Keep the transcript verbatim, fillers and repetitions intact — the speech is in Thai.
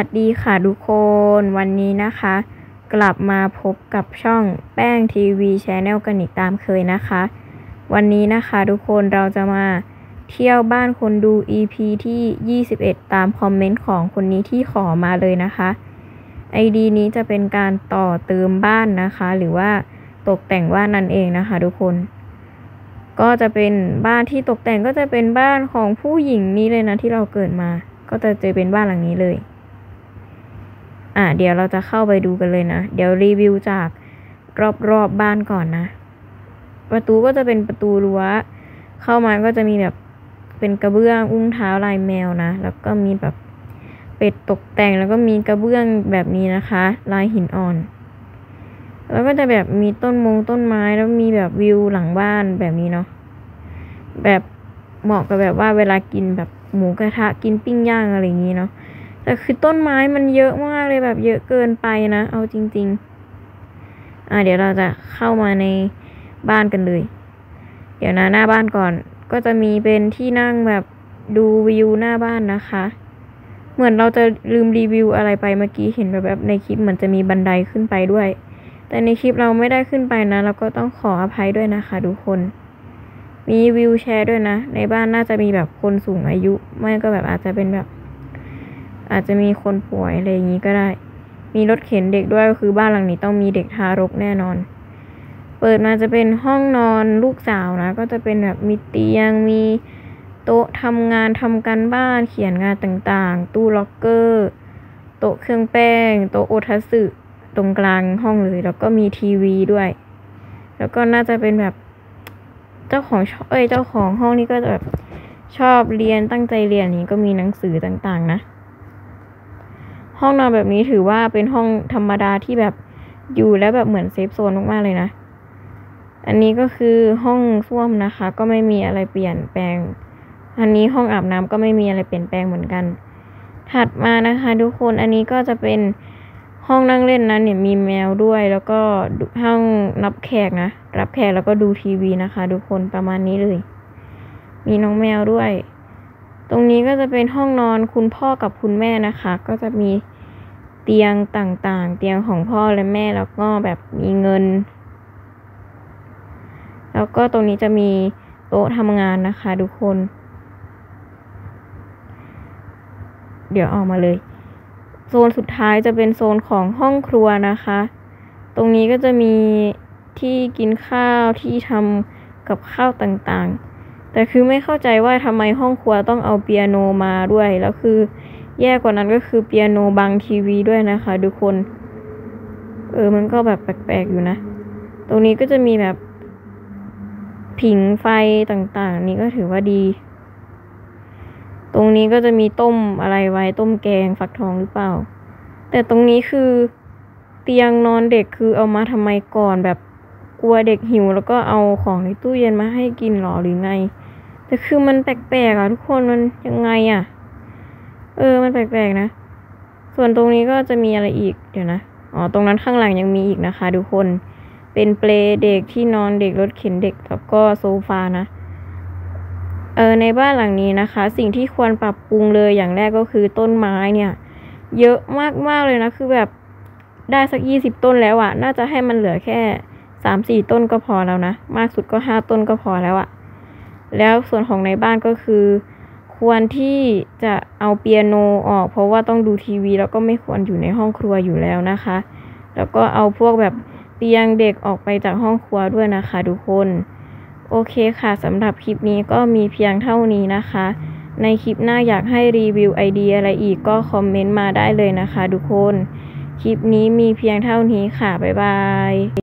วัสดีค่ะทุกคนวันนี้นะคะ กลับมาพบกับช่องแป้งทีวีชาแนลกันอีกตามเคยนะคะ วันนี้นะคะทุกคนเราจะมาเที่ยวบ้านคนดู อี พี ที่ยี่สิบเอ็ดตามคอมเมนต์ของคนนี้ที่ขอมาเลยนะคะ ไอ ดี นี้จะเป็นการต่อเติมบ้านนะคะ หรือว่าตกแต่งบ้านนั่นเองนะคะทุกคนก็จะเป็นบ้านที่ตกแต่งก็จะเป็นบ้านของผู้หญิงนี้เลยนะที่เราเกิดมาก็จะเจอเป็นบ้านหลังนี้เลยอ่ะเดี๋ยวเราจะเข้าไปดูกันเลยนะเดี๋ยวรีวิวจากรอบๆ บ, บ้านก่อนนะประตูก็จะเป็นประตูรั้วเข้ามาก็จะมีแบบเป็นกระเบื้องอุ้งเท้าลายแมวนะแล้วก็มีแบบเป็ดตกแต่งแล้วก็มีกระเบื้องแบบนี้นะคะลายหินอ่อนแล้วก็จะแบบมีต้นมงต้นไม้แล้วมีแบบวิวหลังบ้านแบบนี้เนาะแบบเหมาะกับแบบว่าเวลากินแบบหมูกระทะกินปิ้งย่างอะไรอย่างนี้เนาะแต่คือต้นไม้มันเยอะมากเลยแบบเยอะเกินไปนะเอาจริงๆอ่ะเดี๋ยวเราจะเข้ามาในบ้านกันเลยเดี๋ยวนะหน้าบ้านก่อนก็จะมีเป็นที่นั่งแบบดูวิวหน้าบ้านนะคะเหมือนเราจะลืมรีวิวอะไรไปเมื่อกี้เห็นแบบแบบในคลิปเหมือนจะมีบันไดขึ้นไปด้วยแต่ในคลิปเราไม่ได้ขึ้นไปนะเราก็ต้องขออภัยด้วยนะคะทุกคนมีวิวแชร์ด้วยนะในบ้านน่าจะมีแบบคนสูงอายุไม่ก็แบบอาจจะเป็นแบบอาจจะมีคนป่วยอะไรอย่างนี้ก็ได้มีรถเข็นเด็กด้วยก็คือบ้านหลังนี้ต้องมีเด็กทารกแน่นอนเปิดมาจะเป็นห้องนอนลูกสาวนะก็จะเป็นแบบมีเตียงมีโต๊ะทำงานทำการบ้านเขียนงานต่างๆตู้ล็อกเกอร์โต๊ะเครื่องแป้งโต๊ะโอทัสึตรงกลางห้องเลยแล้วก็มีทีวีด้วยแล้วก็น่าจะเป็นแบบเจ้าของเอ้ยเจ้าของห้องนี้ก็จะแบบชอบเรียนตั้งใจเรียนนี้ก็มีหนังสือต่างๆนะห้องนอนแบบนี้ถือว่าเป็นห้องธรรมดาที่แบบอยู่แล้วแบบเหมือนเซฟโซนมากๆเลยนะอันนี้ก็คือห้องส้วมนะคะก็ไม่มีอะไรเปลี่ยนแปลงอันนี้ห้องอาบน้ำก็ไม่มีอะไรเปลี่ยนแปลงเหมือนกันถัดมานะคะทุกคนอันนี้ก็จะเป็นห้องนั่งเล่นนะเนี่ยมีแมวด้วยแล้วก็ห้องรับแขกนะรับแขกแล้วก็ดูทีวีนะคะทุกคนประมาณนี้เลยมีน้องแมวด้วยตรงนี้ก็จะเป็นห้องนอนคุณพ่อกับคุณแม่นะคะก็จะมีเตียงต่างๆเตียงของพ่อและแม่แล้วก็แบบมีเงินแล้วก็ตรงนี้จะมีโต๊ะทำงานนะคะทุกคนเดี๋ยวออกมาเลยโซนสุดท้ายจะเป็นโซนของห้องครัวนะคะตรงนี้ก็จะมีที่กินข้าวที่ทำกับข้าวต่างๆแต่คือไม่เข้าใจว่าทำไมห้องครัวต้องเอาเปียโนมาด้วยแล้วคือแย่กว่านั้นก็คือเปียโนบังทีวีด้วยนะคะทุกคนเออมันก็แบบแปลกๆอยู่นะตรงนี้ก็จะมีแบบผิงไฟต่างๆนี่ก็ถือว่าดีตรงนี้ก็จะมีต้มอะไรไว้ต้มแกงฟักทองหรือเปล่าแต่ตรงนี้คือเตียงนอนเด็กคือเอามาทำไมก่อนแบบกลัวเด็กหิวแล้วก็เอาของในตู้เย็นมาให้กินหรอหรือไงแต่คือมันแปลกๆอ่ะทุกคนมันยังไงอ่ะเออมันแปลกๆนะส่วนตรงนี้ก็จะมีอะไรอีกเดี๋ยวนะอ๋อตรงนั้นข้างหลังยังมีอีกนะคะทุกคนเป็นเปลเด็กที่นอนเด็กรถเข็นเด็กแล้วก็โซฟานะเออในบ้านหลังนี้นะคะสิ่งที่ควรปรับปรุงเลยอย่างแรกก็คือต้นไม้เนี่ยเยอะมากๆเลยนะคือแบบได้สักยี่สิบต้นแล้วอะน่าจะให้มันเหลือแค่สามสี่ต้นก็พอแล้วนะมากสุดก็ห้าต้นก็พอแล้วอะแล้วส่วนของในบ้านก็คือควรที่จะเอาเปียโนออกเพราะว่าต้องดูทีวีแล้วก็ไม่ควรอยู่ในห้องครัวอยู่แล้วนะคะแล้วก็เอาพวกแบบเตียงเด็กออกไปจากห้องครัวด้วยนะคะทุกคนโอเคค่ะสำหรับคลิปนี้ก็มีเพียงเท่านี้นะคะในคลิปหน้าอยากให้รีวิวไอเดียอะไรอีกก็คอมเมนต์มาได้เลยนะคะทุกคนคลิปนี้มีเพียงเท่านี้ค่ะบ๊ายบาย